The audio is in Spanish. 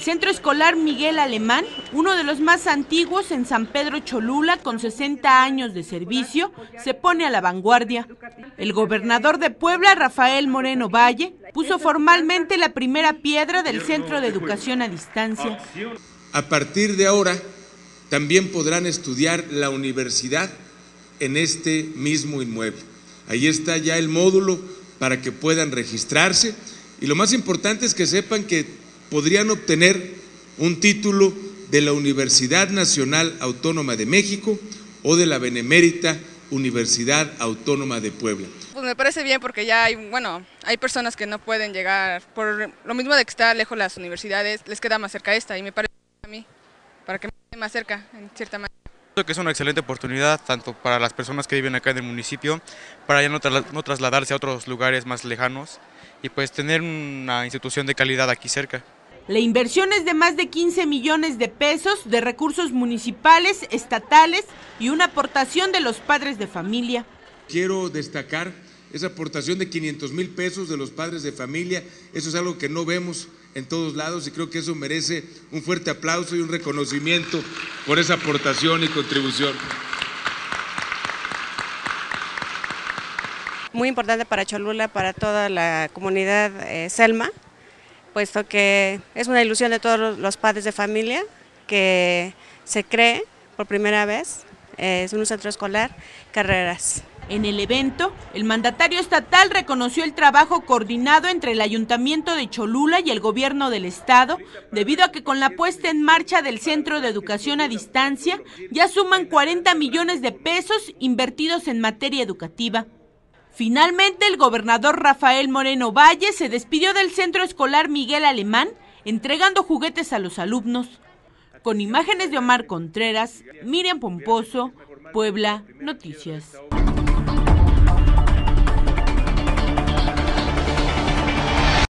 Centro Escolar Miguel Alemán, uno de los más antiguos en San Pedro Cholula, con 60 años de servicio, se pone a la vanguardia. El gobernador de Puebla, Rafael Moreno Valle, puso formalmente la primera piedra del Centro de Educación a Distancia. A partir de ahora, también podrán estudiar la universidad en este mismo inmueble. Ahí está ya el módulo para que puedan registrarse, y lo más importante es que sepan que podrían obtener un título de la Universidad Nacional Autónoma de México o de la Benemérita Universidad Autónoma de Puebla. Pues me parece bien porque ya hay personas que no pueden llegar, por lo mismo de que está lejos las universidades, les queda más cerca esta, y me parece a mí, para que me quede más cerca, en cierta manera. Creo que es una excelente oportunidad, tanto para las personas que viven acá en el municipio, para ya no trasladarse a otros lugares más lejanos y pues tener una institución de calidad aquí cerca. La inversión es de más de 15 millones de pesos de recursos municipales, estatales y una aportación de los padres de familia. Quiero destacar esa aportación de 500,000 pesos de los padres de familia. Eso es algo que no vemos en todos lados y creo que eso merece un fuerte aplauso y un reconocimiento por esa aportación y contribución. Muy importante para Cholula, para toda la comunidad Selma, puesto que es una ilusión de todos los padres de familia que se cree por primera vez en un centro escolar Carreras. En el evento, el mandatario estatal reconoció el trabajo coordinado entre el Ayuntamiento de Cholula y el Gobierno del Estado, debido a que con la puesta en marcha del Centro de Educación a Distancia ya suman 40 millones de pesos invertidos en materia educativa. Finalmente, el gobernador Rafael Moreno Valle se despidió del Centro Escolar Miguel Alemán, entregando juguetes a los alumnos. Con imágenes de Omar Contreras, Miriam Pomposo, Puebla Noticias.